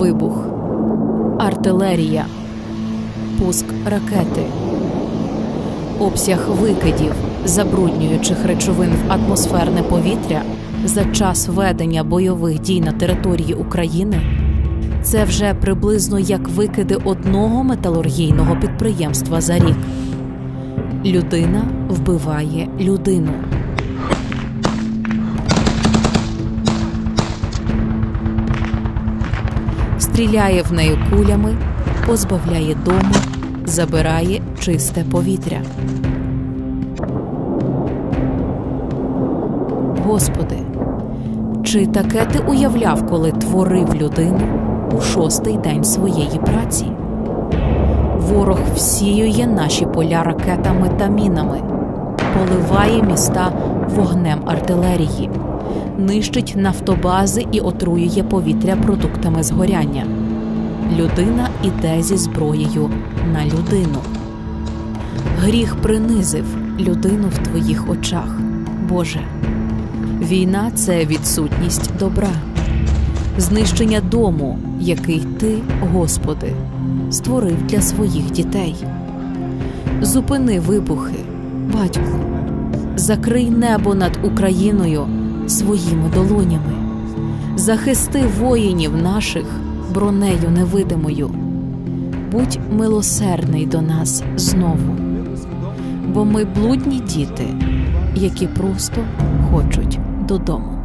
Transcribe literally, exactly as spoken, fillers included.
Вибух. Артилерія. Пуск ракети. Обсяг викидів, забруднюючих речовин в атмосферне повітря за час ведення бойових дій на території України – це вже приблизно як викиди одного металургійного підприємства за рік. Людина вбиває людину. Стріляє в неї кулями, позбавляє дому, забирає чисте повітря. Господи, чи таке ти уявляв, коли творив людину у шостий день своєї праці? Ворог всіює наші поля ракетами та мінами, поливає міста вогнем артилерії, нищить нафтобази і отруює повітря продуктами згоряння. Людина іде зі зброєю на людину. Гріх принизив людину в твоїх очах, Боже. Війна – це відсутність добра, знищення дому, який Ти, Господи, створив для своїх дітей. Зупини вибухи, Батьку, закрий небо над Україною своїми долонями, захисти воїнів наших бронею невидимою. Будь милосердний до нас знову, бо ми блудні діти, які просто хочуть додому.